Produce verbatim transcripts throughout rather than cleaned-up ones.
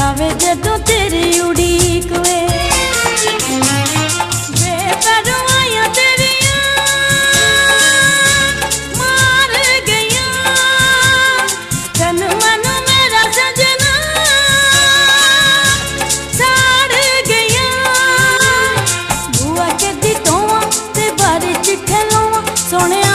सतावे जदों तेरी उड़ीक वे बेपरवाहियां तेरियां मार गईयां तन मन मेरा सजना साड़ गईयां बुआ के दी तोवां ते बारी चिट्ठे लोवां सोहणिया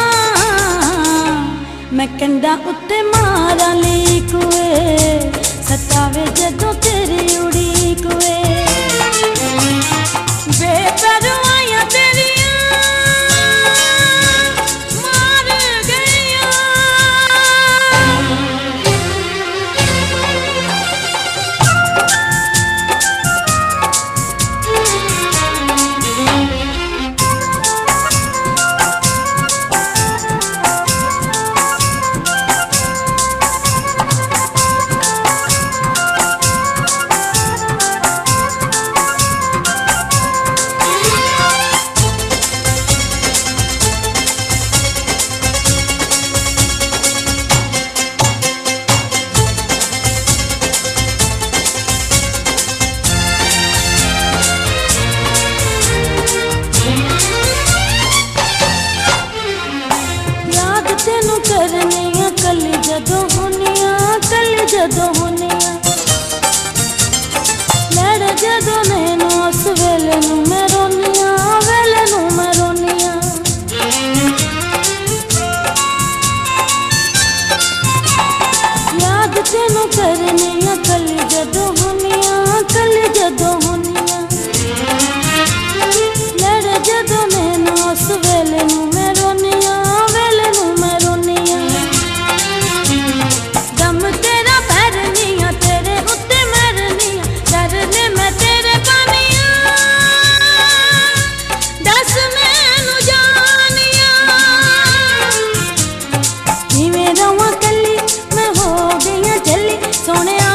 मैं कंधा उत्ते मारा लीक वे सतावे जदों तेरी उड़ीक वे बेपरवाहियां तेरियां मार गईयां। करनिया कल जदों होनिया कल जदों होनिया लड़ जदों नैनो उस वेले नू मैं रोनिया वेले नू मैं रोनिया याद तेनू करनिया कल जदों होनिया कल जदों होनिया लड़ जदों नैनो उस वेले नू मैं रोनिया वेले नू मैं रोनिया दम तेरा भरनिया तेरे उत्ते मरनिया डरने मैं तेरे पानिया दस मैनू जानिया किवें रवां कली मैं हो गईयां झल्ली सोहणिया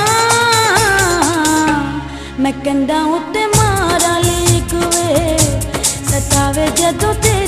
मैं कंधा उत्ते मारा लीक वे सतावे जदों तेरी